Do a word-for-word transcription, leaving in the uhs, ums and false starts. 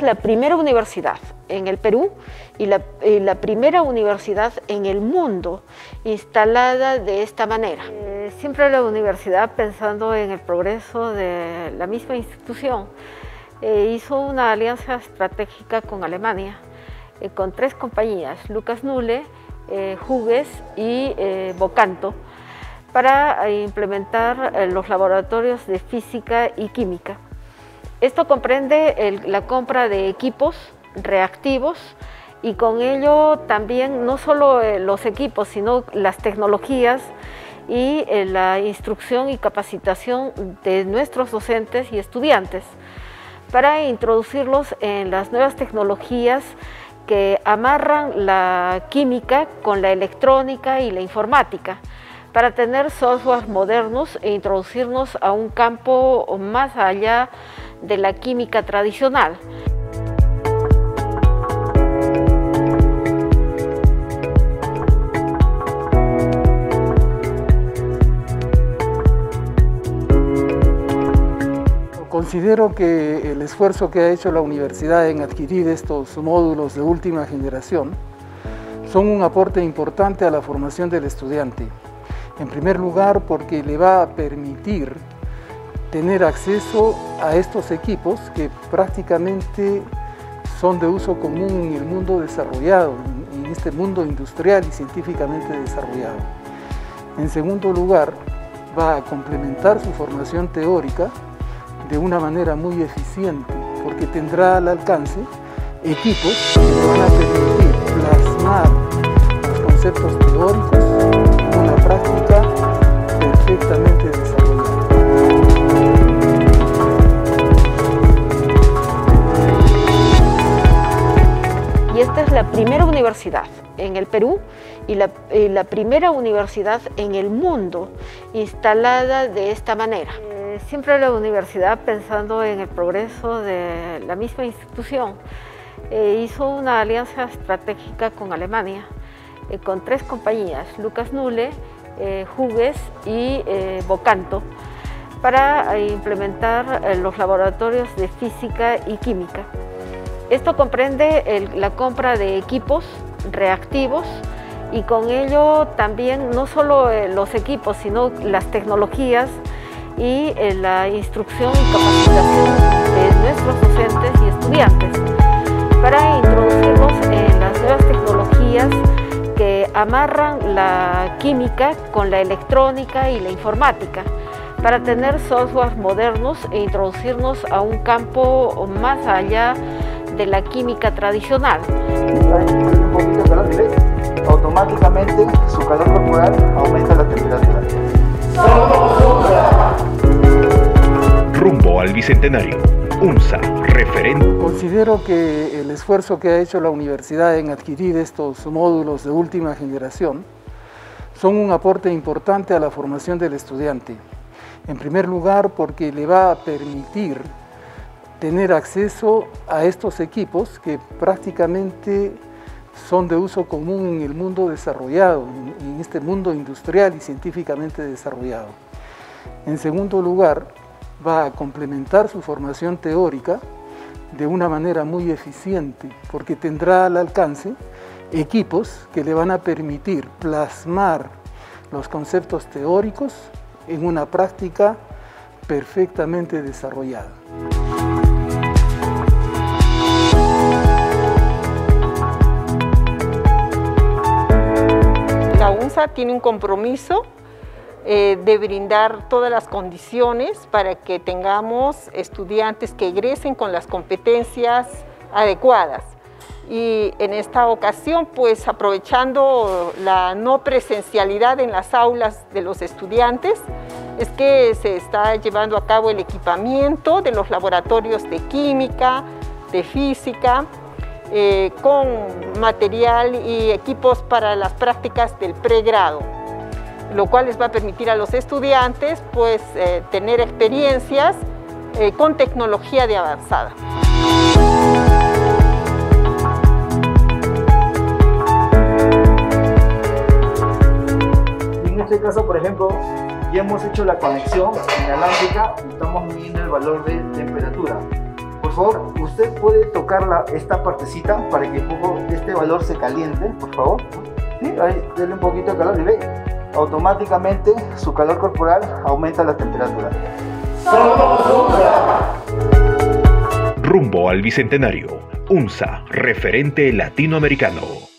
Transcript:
es la primera universidad en el Perú y la, y la primera universidad en el mundo instalada de esta manera. Eh, siempre la universidad, pensando en el progreso de la misma institución, eh, hizo una alianza estratégica con Alemania, eh, con tres compañías, Lucas Nuhle, eh, Hughes y eh, Vocanto, para implementar eh, los laboratorios de física y química. Esto comprende el, la compra de equipos reactivos y con ello también no solo eh, los equipos, sino las tecnologías y eh, la instrucción y capacitación de nuestros docentes y estudiantes para introducirlos en las nuevas tecnologías que amarran la química con la electrónica y la informática, para tener softwares modernos e introducirnos a un campo más allá de la química tradicional. Considero que el esfuerzo que ha hecho la universidad en adquirir estos módulos de última generación son un aporte importante a la formación del estudiante. En primer lugar, porque le va a permitir tener acceso a estos equipos que prácticamente son de uso común en el mundo desarrollado, en este mundo industrial y científicamente desarrollado. En segundo lugar, va a complementar su formación teórica de una manera muy eficiente, porque tendrá al alcance equipos que le van a permitir plasmar los conceptos teóricos en una práctica perfectamente desarrollada. Y esta es la primera universidad en el Perú y la, y la primera universidad en el mundo instalada de esta manera. Eh, siempre la universidad, pensando en el progreso de la misma institución, eh, hizo una alianza estratégica con Alemania, eh, con tres compañías, Lucas Nuhle, eh, Hughes y eh, Vocanto, para eh, implementar eh, los laboratorios de física y química. Esto comprende el, la compra de equipos reactivos y con ello también no solo eh, los equipos, sino las tecnologías y eh, la instrucción y capacitación de nuestros docentes y estudiantes para introducirlos en las nuevas tecnologías que amarran la química con la electrónica y la informática, para tener softwares modernos e introducirnos a un campo más allá de la química tradicional. Un poquito de calor, automáticamente su calor corporal aumenta la temperatura. Rumbo al Bicentenario, UNSA, referente. Considero que el esfuerzo que ha hecho la universidad en adquirir estos módulos de última generación son un aporte importante a la formación del estudiante. En primer lugar, porque le va a permitir tener acceso a estos equipos que prácticamente son de uso común en el mundo desarrollado, en este mundo industrial y científicamente desarrollado. En segundo lugar, va a complementar su formación teórica de una manera muy eficiente, porque tendrá al alcance equipos que le van a permitir plasmar los conceptos teóricos en una práctica perfectamente desarrollada. La UNSA tiene un compromiso eh, de brindar todas las condiciones para que tengamos estudiantes que egresen con las competencias adecuadas. Y en esta ocasión, pues aprovechando la no presencialidad en las aulas de los estudiantes, es que se está llevando a cabo el equipamiento de los laboratorios de química, de física, eh, con material y equipos para las prácticas del pregrado, lo cual les va a permitir a los estudiantes pues, eh, tener experiencias eh, con tecnología de avanzada. En este caso, por ejemplo, ya hemos hecho la conexión inalámbrica y estamos midiendo el valor de temperatura. por favor, usted puede tocar la, esta partecita para que un poco este valor se caliente, por favor. Sí, ahí, denle un poquito de calor y ve, automáticamente su calor corporal aumenta la temperatura. ¡Somos UNSA! Rumbo al Bicentenario. UNSA, referente latinoamericano.